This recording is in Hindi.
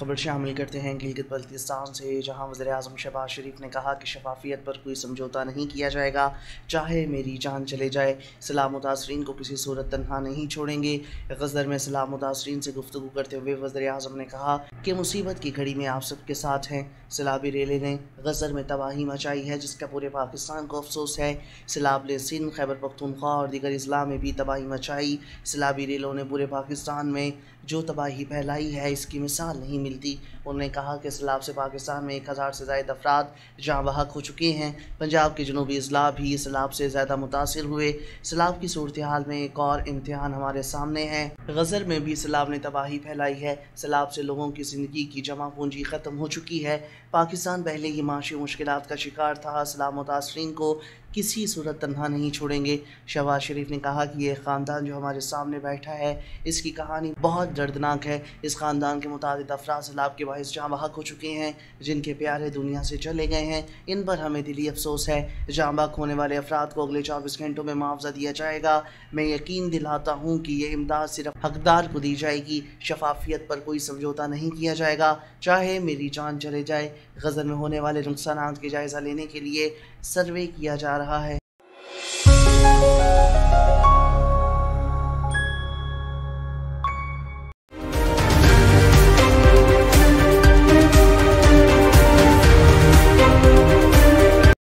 खबर शामिल करते हैं गिलगित बल्तिस्तान से, जहां वज़ीर-ए-आज़म शहबाज शरीफ ने कहा कि शफाफियत पर कोई समझौता नहीं किया जाएगा, चाहे मेरी जान चले जाए। सैलाब मुतासरीन को किसी सूरत तनहा नहीं छोड़ेंगे। गज़र में सैलाब मुतासरीन से गुफ्तगू करते हुए वज़ीर-ए-आज़म ने कहा कि मुसीबत की घड़ी में आप सबके साथ हैं। सैलाबी रेले ने गज़र में तबाही मचाई है, जिसका पूरे पाकिस्तान को अफसोस है। सैलाब ने सिंध, खैबर पख्तूनख्वा और दीगर अजला में भी तबाही मचाई। सैलाबी रेलों ने पूरे पाकिस्तान में जो तबाही फैलाई है, इसकी मिसाल नहीं मिलती। उन्होंने कहा कि सैलाब से पाकिस्तान में 1000 से ज़ायद अफराद जाँ बहक हो चुके हैं। पंजाब के जनूबी अजला भी सैलाब से ज़्यादा मुतासिर हुए। सैलाब की सूरत हाल में एक और इम्तिहान हमारे सामने है। गज़र में भी सैलाब ने तबाही फैलाई है। सैलाब से लोगों की ज़िंदगी की जमा पूंजी ख़त्म हो चुकी है। पाकिस्तान पहले ही माशी मुश्किलात का शिकार था। सैलाब मुतासरीन को किसी सूरत तन्हा नहीं छोड़ेंगे। शहबाज शरीफ ने कहा कि ये ख़ानदान जो हमारे सामने बैठा है, इसकी कहानी बहुत दर्दनाक है। इस ख़ानदान के मुताबिक अफराद सैलाब के बाइस जाँ बहक हो चुके हैं, जिनके प्यारे दुनिया से चले गए हैं। इन पर हमें दिली अफसोस है। जाँ बहक होने वाले अफराद को अगले 24 घंटों में मुआवजा दिया जाएगा। मैं यकीन दिलाता हूँ कि ये इमदाद सिर्फ हकदार को दी जाएगी। शफाफियत पर कोई समझौता नहीं किया जाएगा, चाहे मेरी जान चले जाए। गज़र में होने वाले नुकसानात के जायज़ा लेने के लिए सर्वे किया जा रहा है।